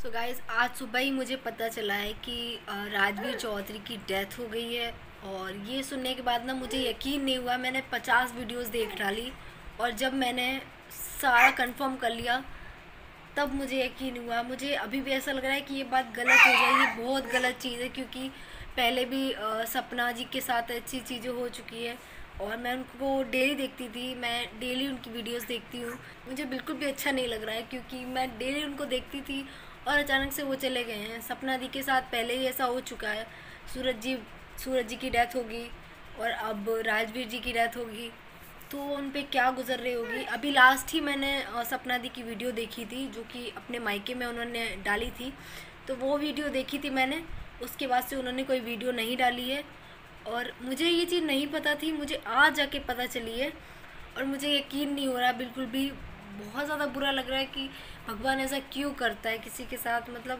So guys, आज सुबह ही मुझे पता चला है कि राजवीर चौधरी की डेथ हो गई है। और ये सुनने के बाद ना मुझे यकीन नहीं हुआ। मैंने 50 वीडियोस देख डाली और जब मैंने सारा कंफर्म कर लिया तब मुझे यकीन हुआ। मुझे अभी भी ऐसा लग रहा है कि ये बात गलत हो जाएगी, बहुत गलत चीज़ है, क्योंकि पहले भी सपना जी के साथ अच्छी चीज़ें हो चुकी है और मैं उनको डेली देखती थी। मैं डेली उनकी वीडियोस देखती हूँ। मुझे बिल्कुल भी अच्छा नहीं लग रहा है क्योंकि मैं डेली उनको देखती थी और अचानक से वो चले गए हैं। सपना दी के साथ पहले ही ऐसा हो चुका है। सूरज जी की डेथ होगी और अब राजवीर जी की डेथ होगी, तो उन पे क्या गुजर रही होगी। अभी लास्ट ही मैंने सपना दी की वीडियो देखी थी जो कि अपने मायके में उन्होंने डाली थी, तो वो वीडियो देखी थी मैंने। उसके बाद से उन्होंने कोई वीडियो नहीं डाली है और मुझे ये चीज़ नहीं पता थी, मुझे आज जाके पता चली है और मुझे यकीन नहीं हो रहा बिल्कुल भी। बहुत ज़्यादा बुरा लग रहा है कि भगवान ऐसा क्यों करता है किसी के साथ। मतलब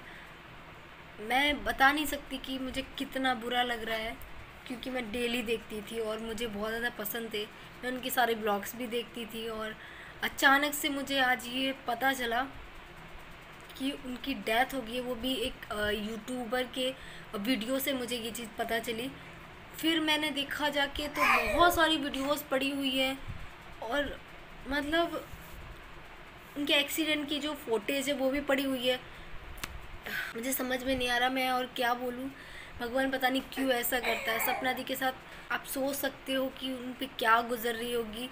मैं बता नहीं सकती कि मुझे कितना बुरा लग रहा है, क्योंकि मैं डेली देखती थी और मुझे बहुत ज़्यादा पसंद थे। मैं उनके सारे ब्लॉग्स भी देखती थी और अचानक से मुझे आज ये पता चला कि उनकी डेथ हो गई है, वो भी एक यूट्यूबर के वीडियो से मुझे ये चीज़ पता चली। फिर मैंने देखा जाके तो बहुत सारी वीडियोस पड़ी हुई है और मतलब उनके एक्सीडेंट की जो फोटेज है वो भी पड़ी हुई है। मुझे समझ में नहीं आ रहा मैं और क्या बोलूँ। भगवान पता नहीं क्यों ऐसा करता है। सपना दी के साथ आप सोच सकते हो कि उन पे क्या गुजर रही होगी।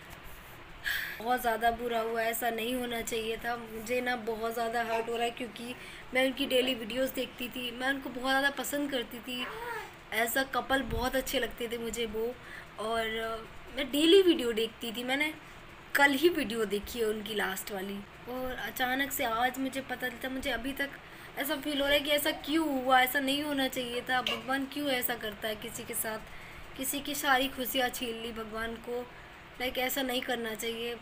बहुत ज़्यादा बुरा हुआ, ऐसा नहीं होना चाहिए था। मुझे ना बहुत ज़्यादा हर्ट हो रहा है क्योंकि मैं उनकी डेली वीडियोस देखती थी, मैं उनको बहुत ज़्यादा पसंद करती थी। एज अ कपल बहुत अच्छे लगते थे मुझे वो। और मैं डेली वीडियो देखती थी। मैंने कल ही वीडियो देखी है उनकी लास्ट वाली और अचानक से आज मुझे पता चलता। मुझे अभी तक ऐसा फील हो रहा है कि ऐसा क्यों हुआ, ऐसा नहीं होना चाहिए था। भगवान क्यों ऐसा करता है किसी के साथ, किसी की सारी खुशियाँ छीन ली भगवान को। लाइक ऐसा नहीं करना चाहिए।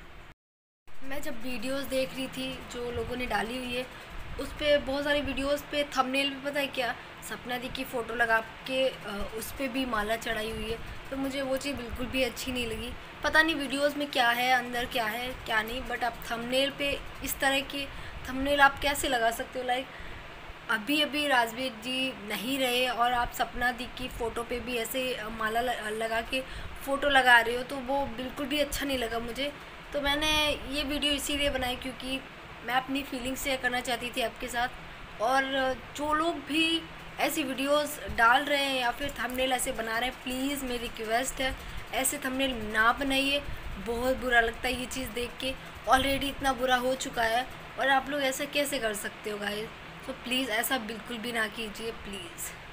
मैं जब वीडियोस देख रही थी जो लोगों ने डाली हुई है, उस पर बहुत सारी वीडियोस पे थंबनेल पे पता है क्या, सपना दी की फ़ोटो लगा के उस पर भी माला चढ़ाई हुई है। तो मुझे वो चीज़ बिल्कुल भी अच्छी नहीं लगी। पता नहीं वीडियोस में क्या है, अंदर क्या है क्या नहीं, बट आप थंबनेल पे इस तरह के थंबनेल आप कैसे लगा सकते हो। लाइक अभी अभी राजवीर जी नहीं रहे और आप सपना दी की फ़ोटो पे भी ऐसे माला लगा के फ़ोटो लगा रहे हो, तो वो बिल्कुल भी अच्छा नहीं लगा मुझे। तो मैंने ये वीडियो इसीलिए बनाई क्योंकि मैं अपनी फीलिंग्स शेयर करना चाहती थी आपके साथ। और जो लोग भी ऐसी वीडियोस डाल रहे हैं या फिर थंबनेल ऐसे बना रहे हैं, प्लीज़ मेरी रिक्वेस्ट है ऐसे थंबनेल ना बनाइए। बहुत बुरा लगता है ये चीज़ देख के। ऑलरेडी इतना बुरा हो चुका है और आप लोग ऐसा कैसे कर सकते हो गाइस। तो प्लीज़ ऐसा बिल्कुल भी ना कीजिए प्लीज़।